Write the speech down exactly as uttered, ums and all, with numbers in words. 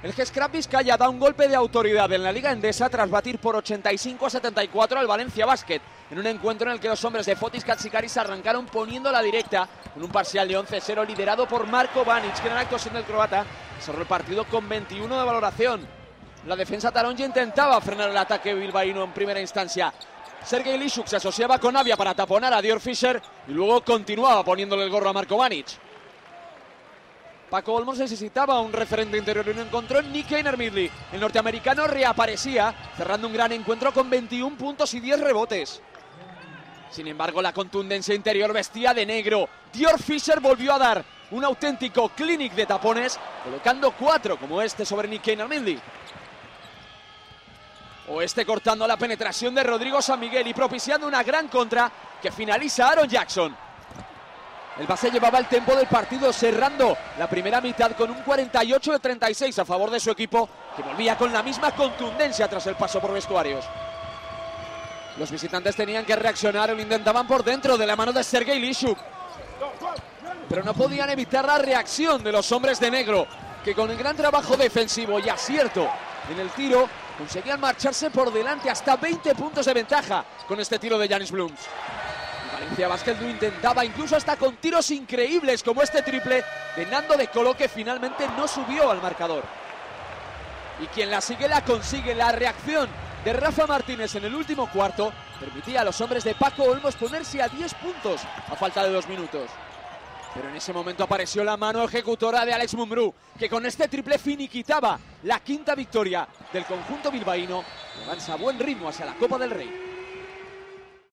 El G S Scrap Vizcaya da un golpe de autoridad en la Liga Endesa tras batir por ochenta y cinco a setenta y cuatro al Valencia Basket, en un encuentro en el que los hombres de Fotis Katsikaris arrancaron poniendo la directa con un parcial de once cero liderado por Marko Banic, que en la actuación del croata cerró el partido con veintiuno de valoración. La defensa taronja intentaba frenar el ataque bilbaíno en primera instancia. Sergei Lishuk se asociaba con Avia para taponar a Dior Fischer y luego continuaba poniéndole el gorro a Marko Banic. Paco Olmos necesitaba un referente interior y no encontró en Nick Einar-Midley. El norteamericano reaparecía, cerrando un gran encuentro con veintiún puntos y diez rebotes. Sin embargo, la contundencia interior vestía de negro. Dior Fischer volvió a dar un auténtico clinic de tapones, colocando cuatro como este sobre Nick Einar-Midley. O este cortando la penetración de Rodrigo San Miguel y propiciando una gran contra que finaliza Aaron Jackson. El base llevaba el tempo del partido, cerrando la primera mitad con un cuarenta y ocho de treinta y seis a favor de su equipo, que volvía con la misma contundencia tras el paso por vestuarios. Los visitantes tenían que reaccionar, lo intentaban por dentro de la mano de Sergei Lishuk, pero no podían evitar la reacción de los hombres de negro, que con el gran trabajo defensivo y acierto en el tiro conseguían marcharse por delante hasta veinte puntos de ventaja con este tiro de Giannis Blums. Valencia Basket lo intentaba incluso hasta con tiros increíbles como este triple de Nando De Colo, que finalmente no subió al marcador. Y quien la sigue la consigue. La reacción de Rafa Martínez en el último cuarto permitía a los hombres de Paco Olmos ponerse a diez puntos a falta de dos minutos. Pero en ese momento apareció la mano ejecutora de Alex Mumbrú, que con este triple finiquitaba la quinta victoria del conjunto bilbaíno, que avanza a buen ritmo hacia la Copa del Rey.